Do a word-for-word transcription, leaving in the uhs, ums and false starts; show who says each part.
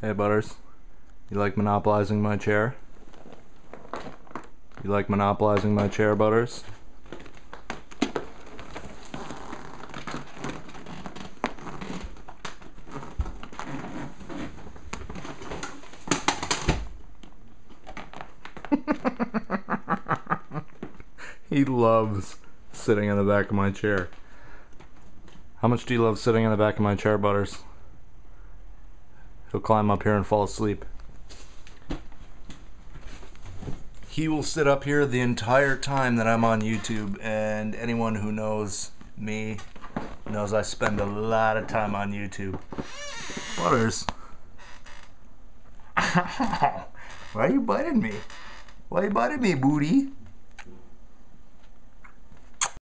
Speaker 1: Hey Butters, you like monopolizing my chair? You like monopolizing my chair, Butters? He loves sitting in the back of my chair. How much do you love sitting in the back of my chair, Butters? He'll climb up here and fall asleep. He will sit up here the entire time that I'm on YouTube, and anyone who knows me knows I spend a lot of time on YouTube. Butters. Why are you biting me? Why are you biting me, booty?